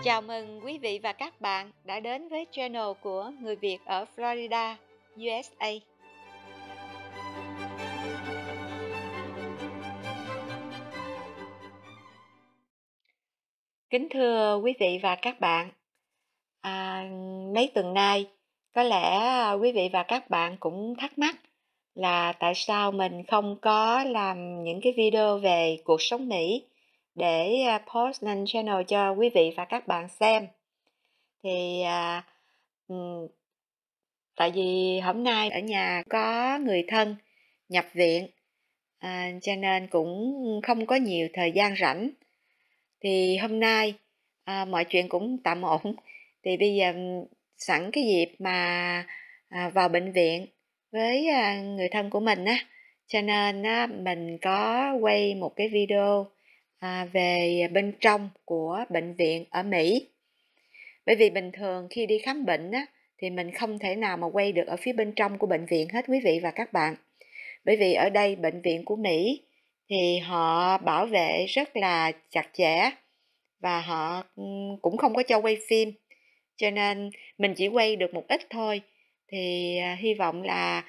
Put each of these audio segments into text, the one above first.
Chào mừng quý vị và các bạn đã đến với channel của người Việt ở Florida, USA. Kính thưa quý vị và các bạn, mấy tuần nay có lẽ quý vị và các bạn cũng thắc mắc là tại sao mình không có làm những cái video về cuộc sống Mỹ để post lên channel cho quý vị và các bạn xem. Thì ừm, tại vì hôm nay ở nhà có người thân nhập viện, cho nên cũng không có nhiều thời gian rảnh. Thì hôm nay mọi chuyện cũng tạm ổn. Thì bây giờ sẵn cái dịp mà vào bệnh viện với người thân của mình á, cho nên á, mình có quay một cái video về bên trong của bệnh viện ở Mỹ. Bởi vì bình thường khi đi khám bệnh á, thì mình không thể nào mà quay được ở phía bên trong của bệnh viện hết quý vị và các bạn. Bởi vì ở đây bệnh viện của Mỹ thì họ bảo vệ rất là chặt chẽ và họ cũng không có cho quay phim. Cho nên mình chỉ quay được một ít thôi. Thì hy vọng là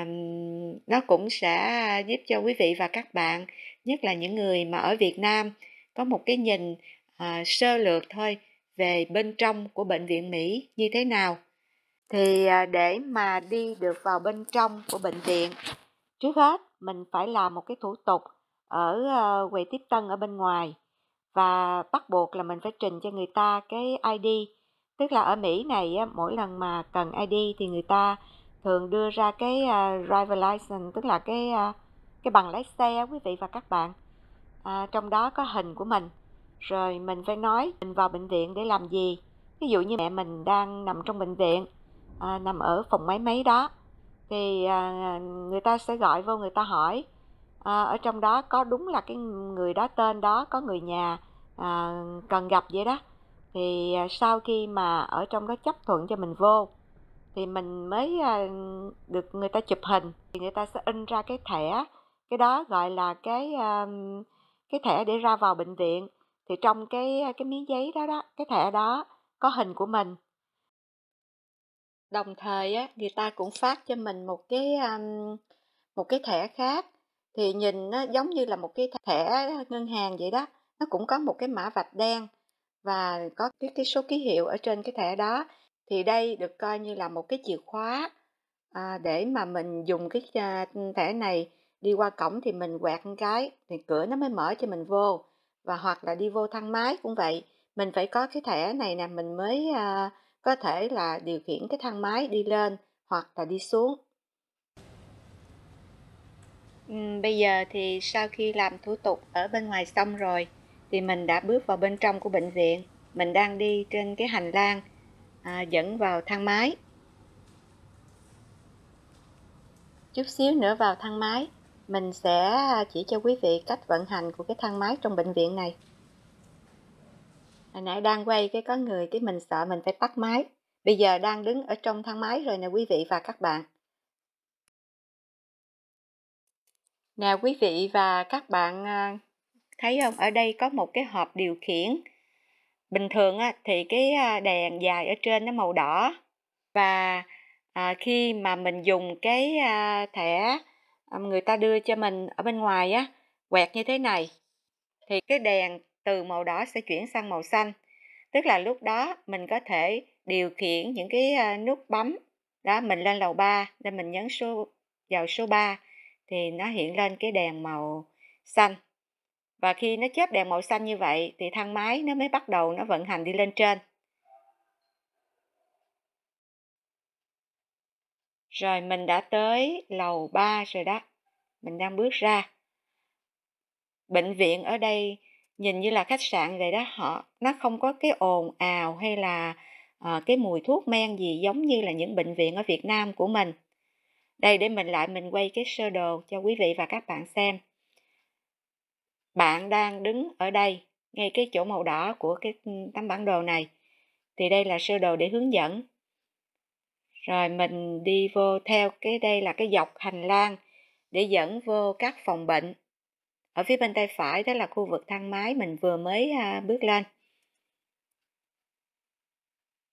nó cũng sẽ giúp cho quý vị và các bạn, nhất là những người mà ở Việt Nam, có một cái nhìn sơ lược thôi về bên trong của bệnh viện Mỹ như thế nào. Thì để mà đi được vào bên trong của bệnh viện, trước hết mình phải làm một cái thủ tục ở quầy tiếp tân ở bên ngoài, và bắt buộc là mình phải trình cho người ta cái ID. Tức là ở Mỹ này á, mỗi lần mà cần ID thì người ta thường đưa ra cái driver license, tức là cái bằng lái xe quý vị và các bạn. Trong đó có hình của mình. Rồi mình phải nói mình vào bệnh viện để làm gì. Ví dụ như mẹ mình đang nằm trong bệnh viện, nằm ở phòng máy đó, thì người ta sẽ gọi vô, người ta hỏi ở trong đó có đúng là cái người đó, tên đó, có người nhà cần gặp vậy đó. Thì sau khi mà ở trong đó chấp thuận cho mình vô thì mình mới được người ta chụp hình, thì người ta sẽ in ra cái thẻ. Cái đó gọi là cái thẻ để ra vào bệnh viện. Thì trong cái miếng giấy đó, cái thẻ đó có hình của mình. Đồng thời á, người ta cũng phát cho mình một cái thẻ khác, thì nhìn nó giống như là một cái thẻ ngân hàng vậy đó. Nó cũng có một cái mã vạch đen và có cái số ký hiệu ở trên cái thẻ đó. Thì đây được coi như là một cái chìa khóa để mà mình dùng cái thẻ này đi qua cổng, thì mình quẹt một cái thì cửa nó mới mở cho mình vô. Và hoặc là đi vô thang máy cũng vậy, mình phải có cái thẻ này nè, mình mới có thể là điều khiển cái thang máy đi lên hoặc là đi xuống. Bây giờ thì sau khi làm thủ tục ở bên ngoài xong rồi thì mình đã bước vào bên trong của bệnh viện. Mình đang đi trên cái hành lang dẫn vào thang máy. Chút xíu nữa vào thang máy, mình sẽ chỉ cho quý vị cách vận hành của cái thang máy trong bệnh viện này. Hồi nãy đang quay cái có người, cái mình sợ mình phải tắt máy. Bây giờ đang đứng ở trong thang máy rồi nè quý vị và các bạn. Nè quý vị và các bạn thấy không? Ở đây có một cái hộp điều khiển. Bình thường á, thì cái đèn dài ở trên nó màu đỏ. Và khi mà mình dùng cái thẻ người ta đưa cho mình ở bên ngoài á, quẹt như thế này, thì cái đèn từ màu đỏ sẽ chuyển sang màu xanh. Tức là lúc đó mình có thể điều khiển những cái nút bấm. Đó, mình lên lầu 3, nên mình nhấn vào số 3 thì nó hiện lên cái đèn màu xanh. Và khi nó chớp đèn màu xanh như vậy thì thang máy nó mới bắt đầu nó vận hành đi lên trên. Rồi mình đã tới lầu 3 rồi đó. Mình đang bước ra. Bệnh viện ở đây nhìn như là khách sạn vậy đó, nó không có cái ồn ào hay là cái mùi thuốc men gì giống như là những bệnh viện ở Việt Nam của mình. Đây, để mình quay cái sơ đồ cho quý vị và các bạn xem. Bạn đang đứng ở đây, ngay cái chỗ màu đỏ của cái tấm bản đồ này. Thì đây là sơ đồ để hướng dẫn. Rồi mình đi vô theo đây là cái dọc hành lang để dẫn vô các phòng bệnh. Ở phía bên tay phải đó là khu vực thang máy mình vừa mới bước lên.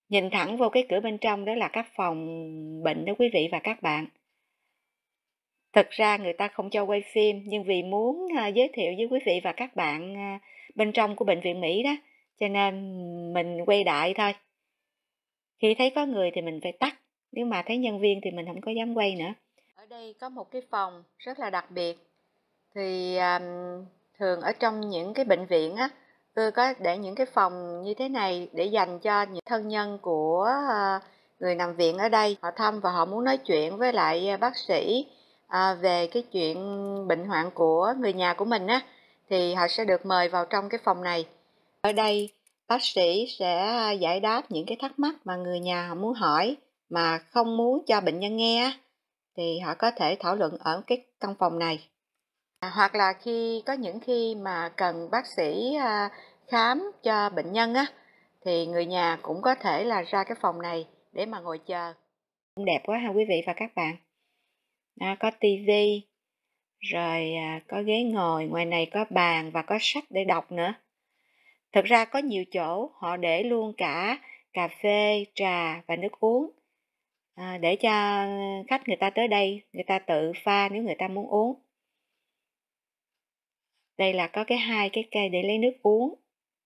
Nhìn thẳng vô cái cửa bên trong đó là các phòng bệnh đó quý vị và các bạn. Thực ra người ta không cho quay phim, nhưng vì muốn, giới thiệu với quý vị và các bạn, bên trong của bệnh viện Mỹ đó, cho nên mình quay đại thôi. Khi thấy có người thì mình phải tắt, nếu mà thấy nhân viên thì mình không có dám quay nữa. Ở đây có một cái phòng rất là đặc biệt, thì, thường ở trong những cái bệnh viện á, có để những cái phòng như thế này để dành cho những thân nhân của, người nằm viện ở đây. Họ thăm và họ muốn nói chuyện với lại, bác sĩ, về cái chuyện bệnh hoạn của người nhà của mình á, thì họ sẽ được mời vào trong cái phòng này. Ở đây, bác sĩ sẽ giải đáp những cái thắc mắc mà người nhà họ muốn hỏi mà không muốn cho bệnh nhân nghe á, thì họ có thể thảo luận ở cái căn phòng này. Hoặc là có những khi mà cần bác sĩ, khám cho bệnh nhân á, thì người nhà cũng có thể là ra cái phòng này để mà ngồi chờ. Cũng đẹp quá ha quý vị và các bạn. Có tivi, rồi, có ghế ngồi, ngoài này có bàn và có sách để đọc nữa. Thực ra có nhiều chỗ họ để luôn cả cà phê, trà và nước uống, để cho khách người ta tới đây, người ta tự pha nếu người ta muốn uống. Đây là có hai cái cây để lấy nước uống.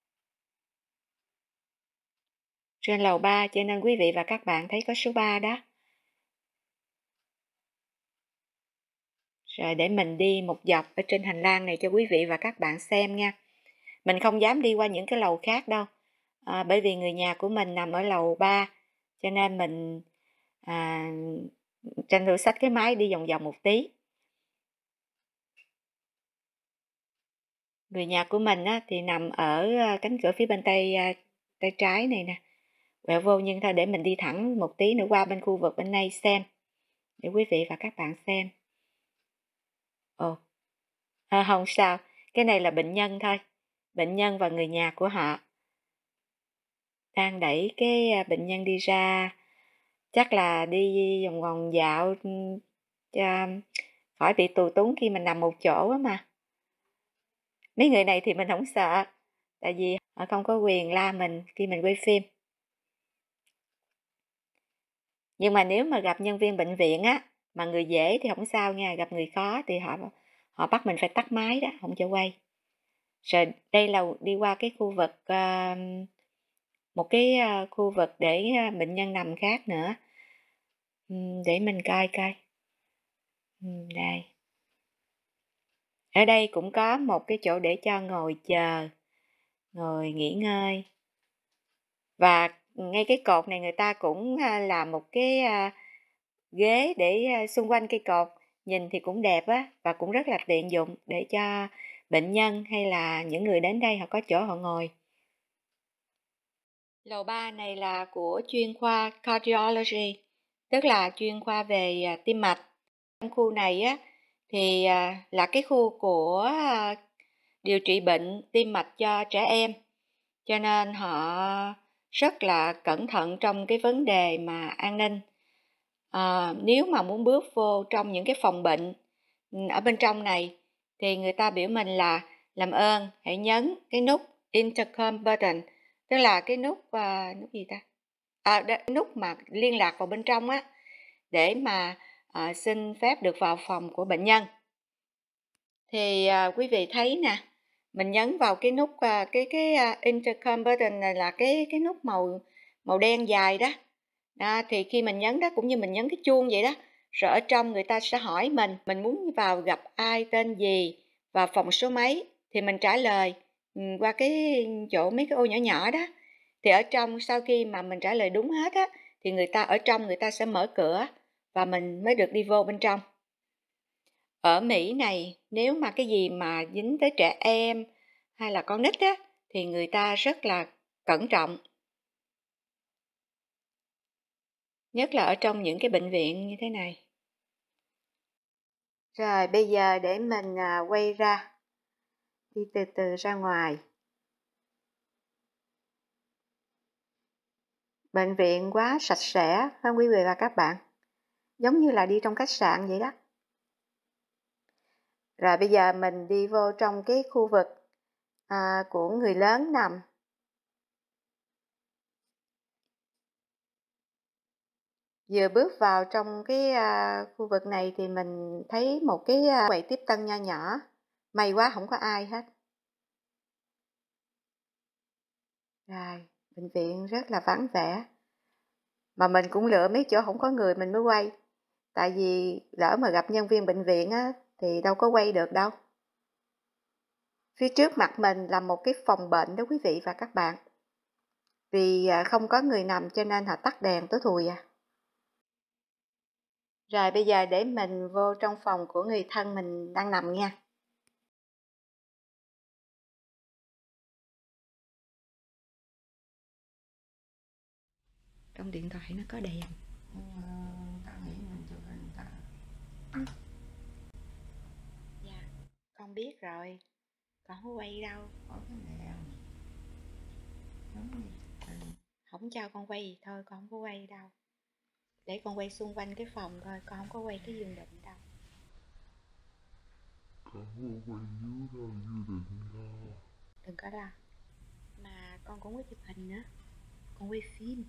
Trên lầu 3 cho nên quý vị và các bạn thấy có số 3 đó. Rồi để mình đi một dọc ở trên hành lang này cho quý vị và các bạn xem nha. Mình không dám đi qua những cái lầu khác đâu. Bởi vì người nhà của mình nằm ở lầu 3, cho nên mình à, tranh thủ xách cái máy đi vòng vòng một tí. Người nhà của mình á, thì nằm ở cánh cửa phía bên tay trái này nè. Quẹo vô nhưng thôi để mình đi thẳng một tí nữa qua bên khu vực bên đây xem. Để quý vị và các bạn xem. Ồ, không sao, cái này là bệnh nhân thôi. Bệnh nhân và người nhà của họ. Đang đẩy cái bệnh nhân đi ra. Chắc là đi vòng vòng dạo cho khỏi bị tù túng khi mình nằm một chỗ á mà. Mấy người này thì mình không sợ, tại vì họ không có quyền la mình khi mình quay phim. Nhưng mà nếu mà gặp nhân viên bệnh viện á, mà người dễ thì không sao nha, gặp người khó thì họ bắt mình phải tắt máy đó, không cho quay. Rồi đây là đi qua cái khu vực, một cái, khu vực để, bệnh nhân nằm khác nữa. Để mình coi coi. Đây. Ở đây cũng có một cái chỗ để cho ngồi chờ, ngồi nghỉ ngơi. Và ngay cái cột này người ta cũng, làm một cái, ghế để, xung quanh cây cột, nhìn thì cũng đẹp á, và cũng rất là tiện dụng để cho bệnh nhân hay là những người đến đây họ có chỗ họ ngồi. Lầu 3 này là của chuyên khoa Cardiology, tức là chuyên khoa về, tim mạch. Trong khu này á, thì, là cái khu của, điều trị bệnh tim mạch cho trẻ em, cho nên họ rất là cẩn thận trong cái vấn đề mà an ninh. Nếu mà muốn bước vô trong những cái phòng bệnh, ở bên trong này thì người ta biểu mình là làm ơn hãy nhấn cái nút intercom button, tức là cái nút, nút gì ta? Nút mà liên lạc vào bên trong á, để mà, xin phép được vào phòng của bệnh nhân. Thì, quý vị thấy nè, mình nhấn vào cái nút, intercom button này là cái nút màu màu đen dài đó. Đó, thì khi mình nhấn đó cũng như mình nhấn cái chuông vậy đó, rồi ở trong người ta sẽ hỏi mình muốn vào gặp ai, tên gì và phòng số mấy, thì mình trả lời, qua cái chỗ mấy cái ô nhỏ nhỏ đó. Thì ở trong sau khi mà mình trả lời đúng hết á, thì người ta ở trong người ta sẽ mở cửa và mình mới được đi vô bên trong. Ở Mỹ này, nếu mà cái gì mà dính tới trẻ em hay là con nít á, thì người ta rất là cẩn trọng. Nhất là ở trong những cái bệnh viện như thế này. Rồi bây giờ để mình, quay ra, đi từ từ ra ngoài. Bệnh viện quá sạch sẽ, phải quý vị và các bạn? Giống như là đi trong khách sạn vậy đó. Rồi bây giờ mình đi vô trong cái khu vực, của người lớn nằm. Vừa bước vào trong cái khu vực này thì mình thấy một cái quầy tiếp tân nho nhỏ. May quá không có ai hết. Rồi, bệnh viện rất là vắng vẻ. Mà mình cũng lựa mấy chỗ không có người mình mới quay. Tại vì lỡ mà gặp nhân viên bệnh viện á, thì đâu có quay được đâu. Phía trước mặt mình là một cái phòng bệnh đó quý vị và các bạn. Vì không có người nằm cho nên họ tắt đèn tối thui à. Rồi bây giờ để mình vô trong phòng của người thân mình đang nằm nha. Trong điện thoại nó có đèn. Tao nghĩ mình chụp hình ta. Dạ, con biết rồi. Con không quay đâu. Có cái đèn. Giống như Không cho con quay thôi, con không có quay đâu. Để con quay xung quanh cái phòng thôi, con không có quay cái giường bệnh đâu. Con không quay dưới đâu, dưới đỉnh đâu. Đừng có lo. Mà con cũng có chụp hình nữa. Con quay phim.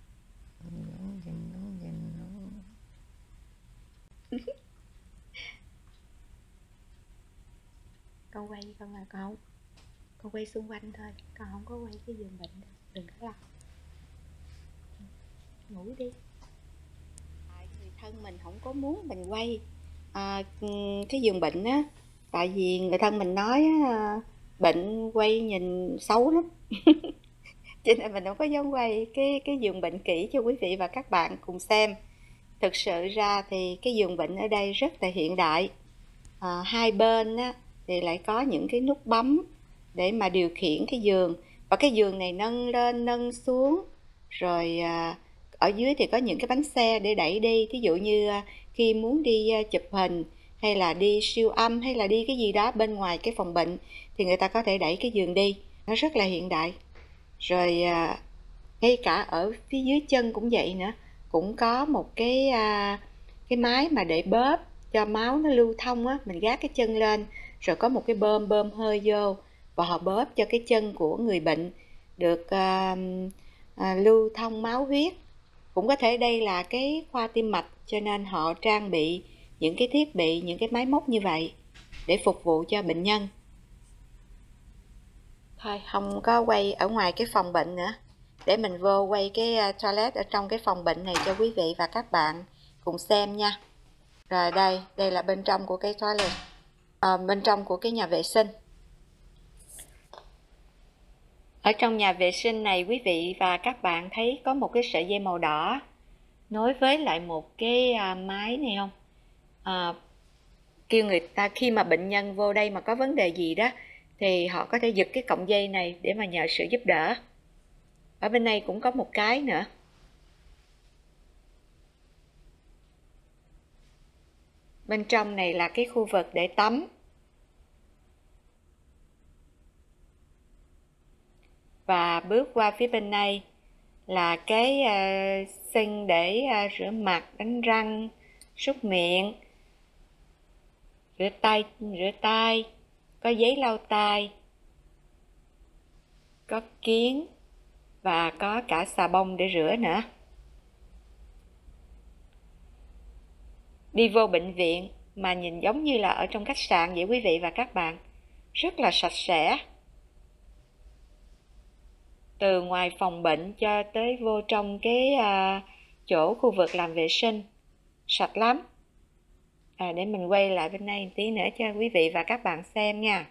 Con quay con là con quay xung quanh thôi, con không có quay cái giường bệnh đâu. Đừng có lo. Ngủ đi. Người thân mình không có muốn mình quay cái giường bệnh á, tại vì người thân mình nói bệnh quay nhìn xấu lắm. Cho nên mình không có dám quay cái giường bệnh kỹ cho quý vị và các bạn cùng xem. Thực sự ra thì cái giường bệnh ở đây rất là hiện đại. Hai bên á, thì lại có những cái nút bấm để mà điều khiển cái giường. Và cái giường này nâng lên, nâng xuống. Rồi ở dưới thì có những cái bánh xe để đẩy đi. Thí dụ như khi muốn đi chụp hình hay là đi siêu âm hay là đi cái gì đó bên ngoài cái phòng bệnh thì người ta có thể đẩy cái giường đi. Nó rất là hiện đại. Rồi ngay cả ở phía dưới chân cũng vậy nữa, cũng có một cái máy mà để bóp cho máu nó lưu thông á, mình gác cái chân lên rồi có một cái bơm hơi vô và họ bóp cho cái chân của người bệnh được lưu thông máu huyết. Cũng có thể đây là cái khoa tim mạch cho nên họ trang bị những cái thiết bị, những cái máy móc như vậy để phục vụ cho bệnh nhân. Thôi không có quay ở ngoài cái phòng bệnh nữa, để mình vô quay cái toilet ở trong cái phòng bệnh này cho quý vị và các bạn cùng xem nha. Rồi đây là bên trong của cái toilet, bên trong của cái nhà vệ sinh. Ở trong nhà vệ sinh này quý vị và các bạn thấy có một cái sợi dây màu đỏ nối với lại một cái máy này không? Kêu người ta khi mà bệnh nhân vô đây mà có vấn đề gì đó thì họ có thể giật cái cọng dây này để mà nhờ sự giúp đỡ. Ở bên này cũng có một cái nữa. Bên trong này là cái khu vực để tắm. Và bước qua phía bên này là cái sink để rửa mặt, đánh răng, súc miệng, rửa tay, có giấy lau tay, có kiến và có cả xà bông để rửa nữa. Đi vô bệnh viện mà nhìn giống như là ở trong khách sạn vậy quý vị và các bạn. Rất là sạch sẽ. Từ ngoài phòng bệnh cho tới vô trong cái chỗ khu vực làm vệ sinh. Sạch lắm. Để mình quay lại bên đây một tí nữa cho quý vị và các bạn xem nha.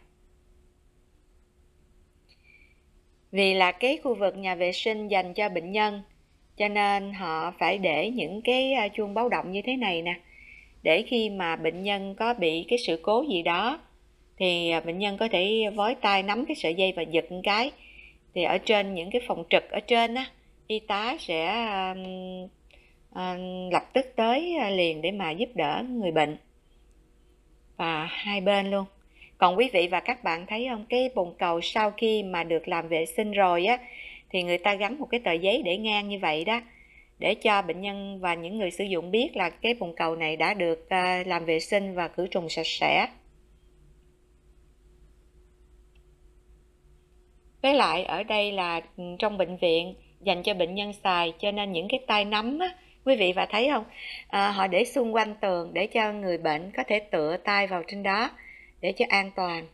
Vì là cái khu vực nhà vệ sinh dành cho bệnh nhân, cho nên họ phải để những cái chuông báo động như thế này nè. Để khi mà bệnh nhân có bị cái sự cố gì đó, thì bệnh nhân có thể vói tay nắm cái sợi dây và giật một cái. Thì ở trên những cái phòng trực ở trên á, y tá sẽ lập tức tới liền để mà giúp đỡ người bệnh. Và hai bên luôn. Còn quý vị và các bạn thấy không, cái bồn cầu sau khi mà được làm vệ sinh rồi á, thì người ta gắn một cái tờ giấy để ngang như vậy đó, để cho bệnh nhân và những người sử dụng biết là cái bồn cầu này đã được làm vệ sinh và khử trùng sạch sẽ. Với lại ở đây là trong bệnh viện dành cho bệnh nhân xài, cho nên những cái tay nắm á, Quý vị và thấy không? Họ để xung quanh tường để cho người bệnh có thể tựa tay vào trên đó để cho an toàn.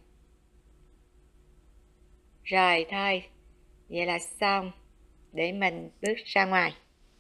Rồi thôi, vậy là xong. Để mình bước ra ngoài.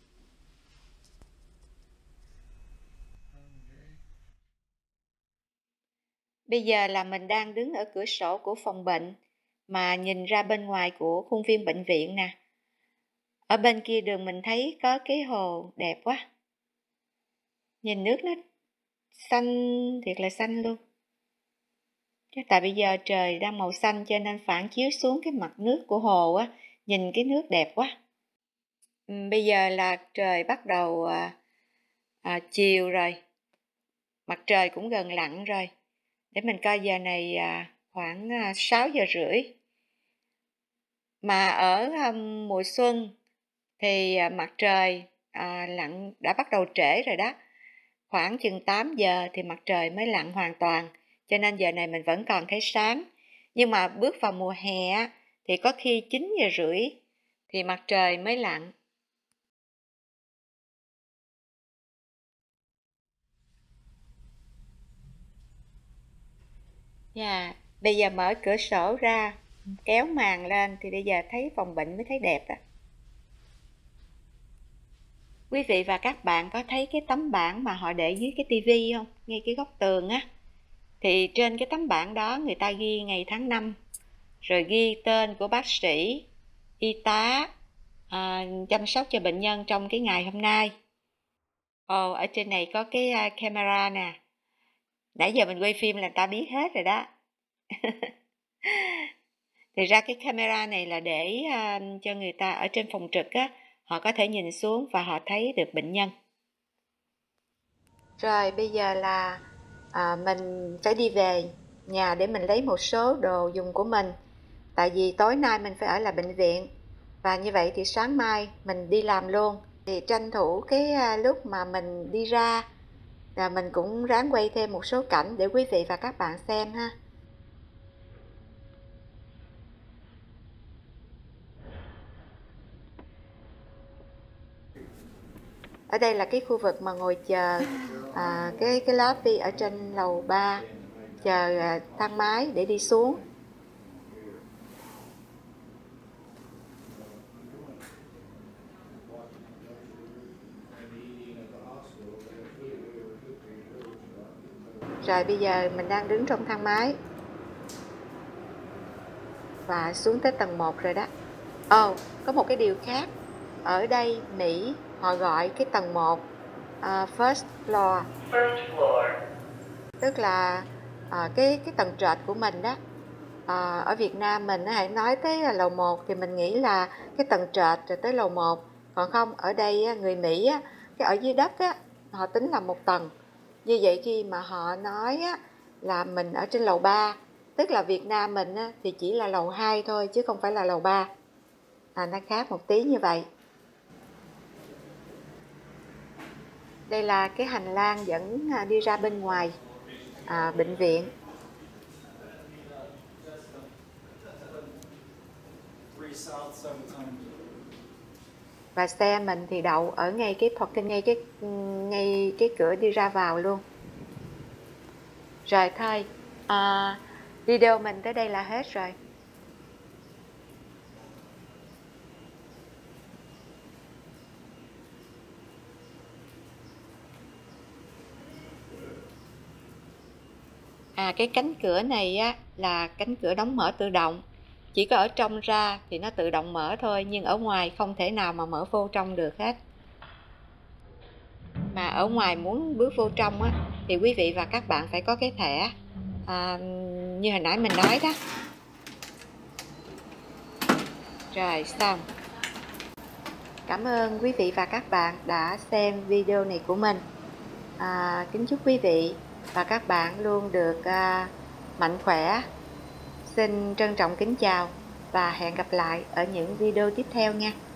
Bây giờ là mình đang đứng ở cửa sổ của phòng bệnh mà nhìn ra bên ngoài của khuôn viên bệnh viện nè. Ở bên kia đường mình thấy có cái hồ đẹp quá. Nhìn nước nó xanh, thiệt là xanh luôn. Chắc tại bây giờ trời đang màu xanh cho nên phản chiếu xuống cái mặt nước của hồ á, nhìn cái nước đẹp quá. Bây giờ là trời bắt đầu chiều rồi. Mặt trời cũng gần lặn rồi. Để mình coi giờ này khoảng 6 giờ rưỡi. Mà ở mùa xuân thì mặt trời lặn đã bắt đầu trễ rồi đó. Khoảng chừng 8 giờ thì mặt trời mới lặn hoàn toàn. Cho nên giờ này mình vẫn còn thấy sáng. Nhưng mà bước vào mùa hè thì có khi 9 giờ rưỡi thì mặt trời mới lặn. Bây giờ mở cửa sổ ra, kéo màn lên thì bây giờ thấy phòng bệnh mới thấy đẹp đó. Quý vị và các bạn có thấy cái tấm bảng mà họ để dưới cái tivi không? Ngay cái góc tường á. Thì trên cái tấm bảng đó người ta ghi ngày tháng năm, rồi ghi tên của bác sĩ, y tá chăm sóc cho bệnh nhân trong cái ngày hôm nay. Ở trên này có cái camera nè. Nãy giờ mình quay phim là ta biết hết rồi đó. Thì ra cái camera này là để cho người ta ở trên phòng trực á, họ có thể nhìn xuống và họ thấy được bệnh nhân. Rồi bây giờ là mình phải đi về nhà để mình lấy một số đồ dùng của mình. Tại vì tối nay mình phải ở lại bệnh viện. Và như vậy thì sáng mai mình đi làm luôn. Thì tranh thủ cái lúc mà mình đi ra là mình cũng ráng quay thêm một số cảnh để quý vị và các bạn xem ha. Ở đây là cái khu vực mà ngồi chờ cái lobby ở trên lầu 3, chờ thang máy để đi xuống. Rồi bây giờ mình đang đứng trong thang máy và xuống tới tầng 1 rồi đó. Có một cái điều khác. Ở đây Mỹ họ gọi cái tầng 1 first floor. Tức là cái tầng trệt của mình đó. Ở Việt Nam mình hãy nói tới lầu 1 thì mình nghĩ là cái tầng trệt rồi tới lầu 1. Còn không, ở đây người Mỹ cái ở dưới đất họ tính là một tầng. Như vậy khi mà họ nói là mình ở trên lầu 3, tức là Việt Nam mình thì chỉ là lầu 2 thôi chứ không phải là lầu 3. Nó khác một tí như vậy. Đây là cái hành lang dẫn đi ra bên ngoài bệnh viện. Và xe mình thì đậu ở ngay cái parking, ngay cái cửa đi ra vào luôn. Rồi thôi, video mình tới đây là hết rồi. Cái cánh cửa này là cánh cửa đóng mở tự động. Chỉ có ở trong ra thì nó tự động mở thôi, nhưng ở ngoài không thể nào mà mở vô trong được hết. Mà ở ngoài muốn bước vô trong thì quý vị và các bạn phải có cái thẻ như hồi nãy mình nói đó. Rồi xong. Cảm ơn quý vị và các bạn đã xem video này của mình. Kính chúc quý vị và các bạn luôn được mạnh khỏe. Xin trân trọng kính chào và hẹn gặp lại ở những video tiếp theo nha.